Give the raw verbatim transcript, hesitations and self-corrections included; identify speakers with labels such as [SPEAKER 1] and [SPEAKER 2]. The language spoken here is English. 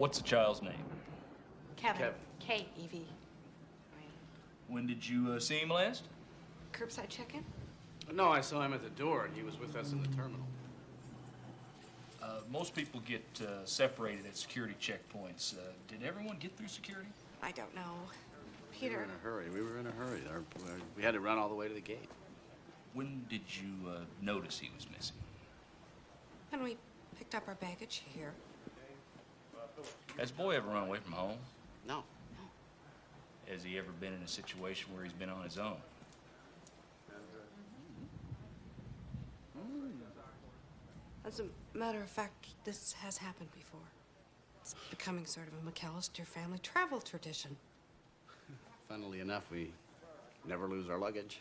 [SPEAKER 1] What's the child's name?
[SPEAKER 2] Kevin.
[SPEAKER 3] Kevin.
[SPEAKER 2] Kate. Evie.
[SPEAKER 1] When did you uh, see him last?
[SPEAKER 2] Curbside check-in?
[SPEAKER 3] No, I saw him at the door. He was with us in the terminal.
[SPEAKER 1] Uh, most people get uh, separated at security checkpoints. Uh, did everyone get through security?
[SPEAKER 2] I don't know.
[SPEAKER 3] We were
[SPEAKER 2] Peter.
[SPEAKER 3] in a hurry. We were in a hurry. Our, we had to run all the way to the gate.
[SPEAKER 1] When did you uh, notice he was missing?
[SPEAKER 2] When we picked up our baggage here.
[SPEAKER 1] Has the boy ever run away from home?
[SPEAKER 3] No.
[SPEAKER 1] Has he ever been in a situation where he's been on his own?
[SPEAKER 2] As a matter of fact, this has happened before. It's becoming sort of a McAllister family travel tradition.
[SPEAKER 3] Funnily enough, we never lose our luggage.